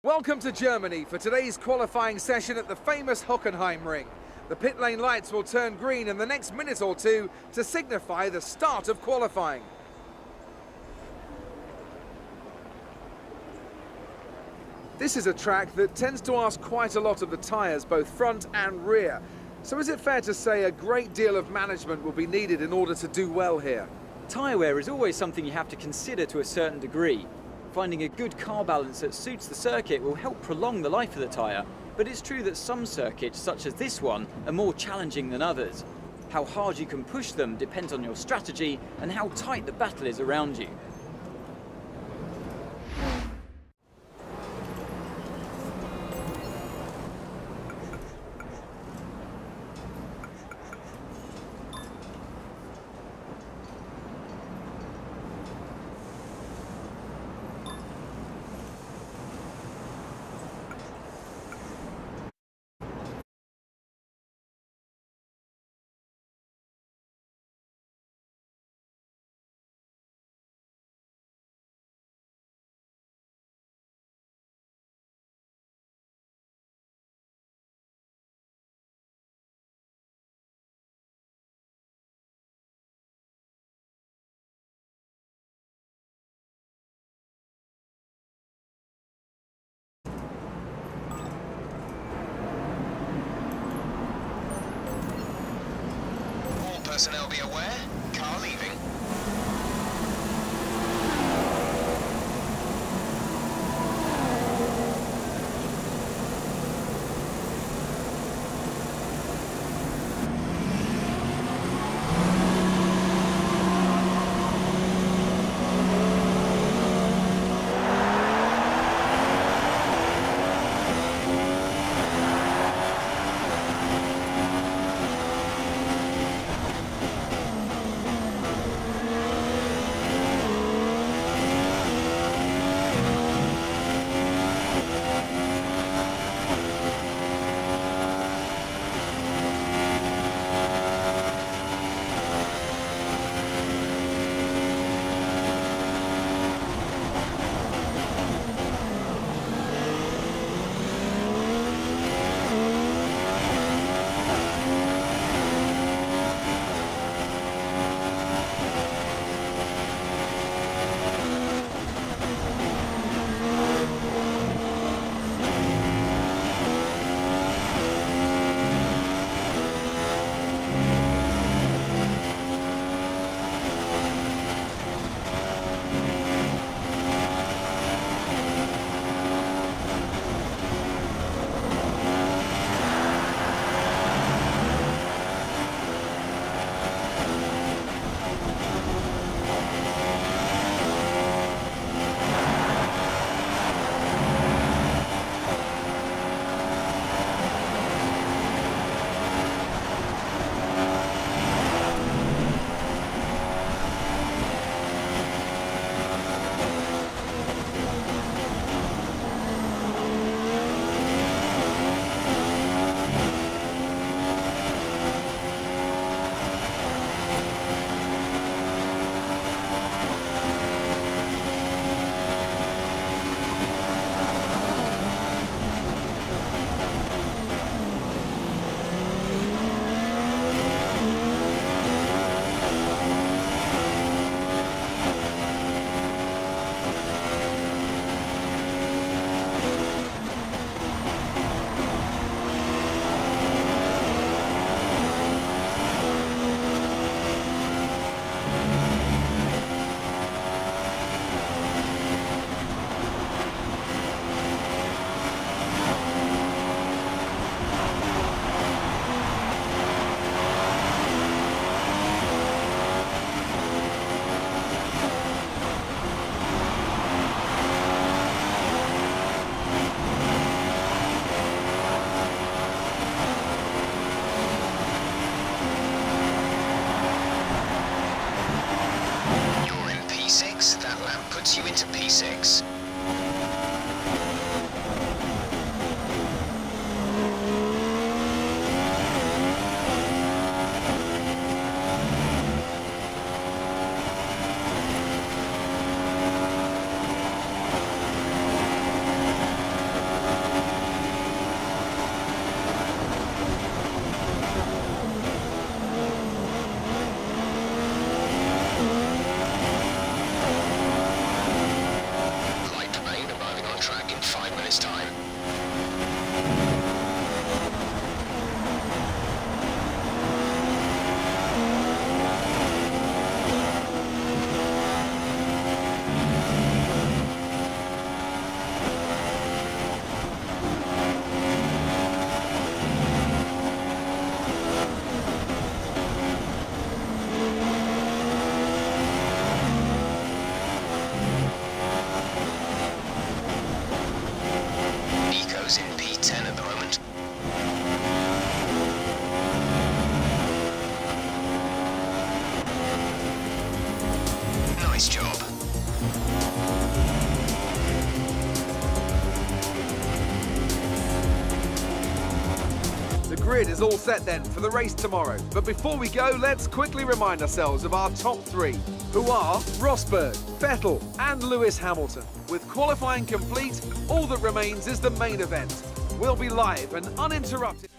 Welcome to Germany for today's qualifying session at the famous Hockenheim Ring. The pit lane lights will turn green in the next minute or two to signify the start of qualifying. This is a track that tends to ask quite a lot of the tyres, both front and rear. So is it fair to say a great deal of management will be needed in order to do well here? Tyre wear is always something you have to consider to a certain degree. Finding a good car balance that suits the circuit will help prolong the life of the tyre, but it's true that some circuits, such as this one, are more challenging than others. How hard you can push them depends on your strategy and how tight the battle is around you. Personnel be aware, car leaving. grid is all set then for the race tomorrow. But before we go, let's quickly remind ourselves of our top three, who are Rosberg, Vettel and Lewis Hamilton. With qualifying complete, all that remains is the main event. We'll be live and uninterrupted.